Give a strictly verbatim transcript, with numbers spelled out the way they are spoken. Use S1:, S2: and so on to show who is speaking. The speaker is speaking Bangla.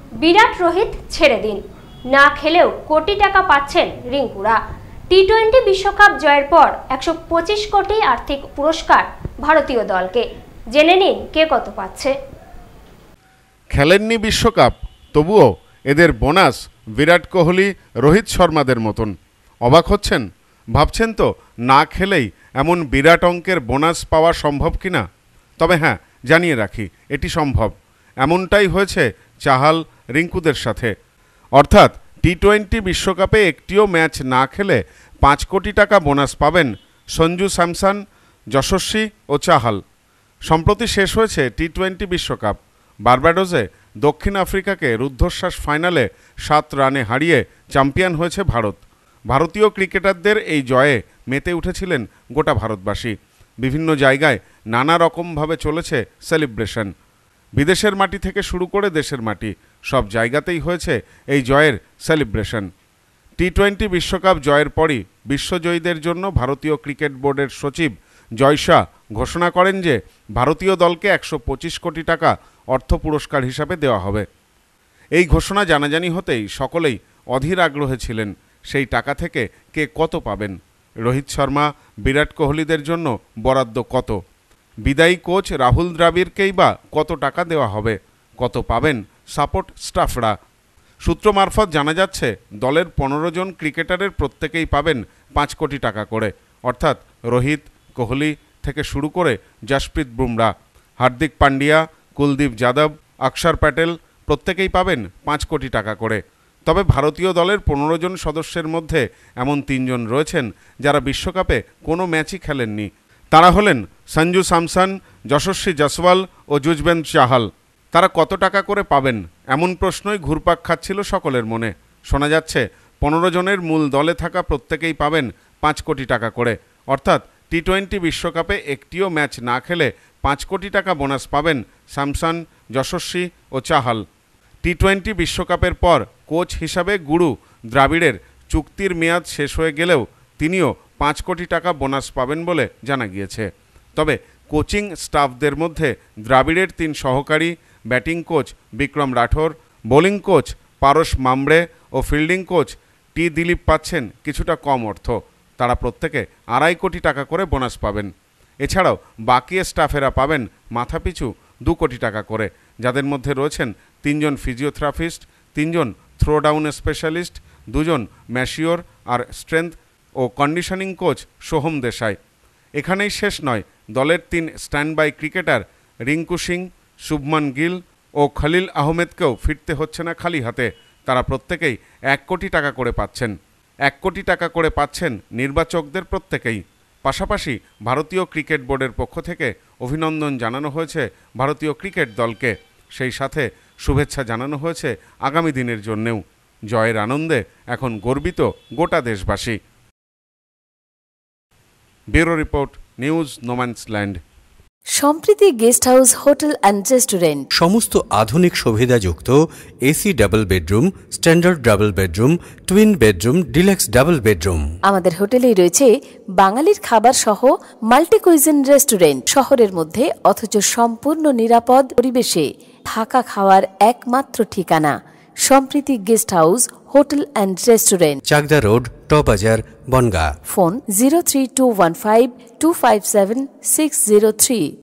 S1: বিরাট রোহিত ছেড়ে দিন, না খেলেও কোটি টাকা পাচ্ছেন রিঙ্কুরা। টি টোয়েন্টি বিশ্বকাপ জয়ের পর একশো পঁচিশ কোটি আর্থিক পুরস্কার ভারতীয় দলকে। জেনে নিন কে কত পাচ্ছে।
S2: খেলেননি বিশ্বকাপ, তবুও এদের বোনাস বিরাট কোহলি, রোহিত শর্মাদের মতন। অবাক হচ্ছেন? ভাবছেন তো না খেলেই এমন বিরাট অঙ্কের বোনাস পাওয়া সম্ভব কিনা? তবে হ্যাঁ, জানিয়ে রাখি এটি সম্ভব। এমনটাই হয়েছে চাহাল, রিঙ্কুদের সাথে। অর্থাৎ টি টোয়েন্টি বিশ্বকাপে একটিও ম্যাচ না খেলে পাঁচ কোটি টাকা বোনাস পাবেন সঞ্জু স্যামসন, যশস্বী ও চাহাল। সম্প্রতি শেষ হয়েছে টি টোয়েন্টি বিশ্বকাপ। বার্বাডোসে দক্ষিণ আফ্রিকাকে রুদ্ধশ্বাস ফাইনালে সাত রানে হারিয়ে চ্যাম্পিয়ন হয়েছে ভারত। ভারতীয় ক্রিকেটারদের এই জয়ে মেতে উঠেছিলেন গোটা ভারতবাসী। বিভিন্ন জায়গায় নানা রকমভাবে চলেছে সেলিব্রেশন। বিদেশের মাটি থেকে শুরু করে দেশের মাটি, সব জায়গাতেই হয়েছে এই জয়ের সেলিব্রেশন। টি টোয়েন্টি বিশ্বকাপ জয়ের পরই বিশ্বজয়ীদের জন্য ভারতীয় ক্রিকেট বোর্ডের সচিব জয় শাহ ঘোষণা করেন যে ভারতীয় দলকে একশো পঁচিশ কোটি টাকা অর্থ পুরস্কার হিসাবে দেওয়া হবে। এই ঘোষণা জানাজানি হতেই সকলেই অধীর আগ্রহে ছিলেন সেই টাকা থেকে কে কত পাবেন। রোহিত শর্মা, বিরাট কোহলিদের জন্য বরাদ্দ কত? বিদায়ী কোচ রাহুল দ্রাবিড়কেই বা কত টাকা দেওয়া হবে? কত পাবেন সাপোর্ট স্টাফরা? সূত্র মারফত জানা যাচ্ছে দলের পনেরো জন ক্রিকেটারের প্রত্যেকেই পাবেন পাঁচ কোটি টাকা করে। অর্থাৎ রোহিত, কোহলি থেকে শুরু করে জসপ্রীত বুমরা, হার্দিক পান্ডিয়া, কুলদীপ যাদব, অক্ষর প্যাটেল প্রত্যেকেই পাবেন পাঁচ কোটি টাকা করে। তবে ভারতীয় দলের পনেরো জন সদস্যের মধ্যে এমন তিনজন রয়েছেন যারা বিশ্বকাপে কোনো ম্যাচই খেলেননি। তারা হলেন সঞ্জু স্যামসন, যশস্বী জয়সওয়াল ও যুজবেন্দ্র চাহাল। তারা কত টাকা করে পাবেন এমন প্রশ্নই ঘুরপাক খাচ্ছিল সকলের মনে। শোনা যাচ্ছে পনেরো জনের মূল দলে থাকা প্রত্যেকেই পাবেন পাঁচ কোটি টাকা করে। অর্থাৎ টি টোয়েন্টি বিশ্বকাপে একটিও ম্যাচ না খেলে পাঁচ কোটি টাকা বোনাস পাবেন স্যামসন, যশস্বী ও চাহাল। টি টোয়েন্টি বিশ্বকাপের পর কোচ হিসাবে গুরু দ্রাবিড়ের চুক্তির মেয়াদ শেষ হয়ে গেলেও তিনিও পাঁচ কোটি টাকা বোনাস পাবেন বলে জানা গিয়েছে। তবে কোচিং স্টাফদের মধ্যে দ্রাবিড়ের তিন সহকারী, batting coach Vikram Rathour, bowling coach Paras Mhambrey ও ফিল্ডিং কোচ টি দিলীপ পাচ্ছেন কিছুটা কম অর্থ। তারা প্রত্যেকে আড়াই কোটি টাকা করে বোনাস পাবেন। এছাড়াও বাকি স্টাফেরা পাবেন মাথাপিছু দু কোটি টাকা করে, যাদের মধ্যে রয়েছেন তিনজন ফিজিওথেরাপিস্ট, তিনজন থ্রোডাউন স্পেশালিস্ট, দুজন ম্যাশিওর আর স্ট্রেংথ ও কন্ডিশনিং কোচ সোহম দেশাই। এখানেই শেষ নয়, দলের তিন stand by cricketer Rinku Singh, Shubman Gill ও খলিল আহমেদকেও ফিরতে হচ্ছে না খালি হাতে। তারা প্রত্যেকেই এক কোটি টাকা করে পাচ্ছেন। এক কোটি টাকা করে পাচ্ছেন নির্বাচকদের প্রত্যেকেই। পাশাপাশি ভারতীয় ক্রিকেট বোর্ডের পক্ষ থেকে অভিনন্দন জানানো হয়েছে ভারতীয় ক্রিকেট দলকে। সেই সাথে শুভেচ্ছা জানানো হয়েছে আগামী দিনের জন্যেও। জয়ের আনন্দে এখন গর্বিত গোটা দেশবাসী। Bureau report, news no man's land.
S3: Sampriti guest house, hotel and restaurant.
S4: সমস্ত আধুনিক সুবিধাযুক্ত AC double bedroom, standard double bedroom, twin bedroom, deluxe double bedroom.
S3: আমাদের হোটেলেই রয়েছে বাঙালির খাবার সহ মাল্টি কুইজিন রেস্টুরেন্ট। শহরের মধ্যে অথচ সম্পূর্ণ নিরাপদ পরিবেশে থাকা খাওয়ার একমাত্র ঠিকানা Sampriti guest house, hotel and restaurant,
S4: Chakdah road, টবাজার, Bongaon.
S3: Phone zero three two one five two five seven six zero three.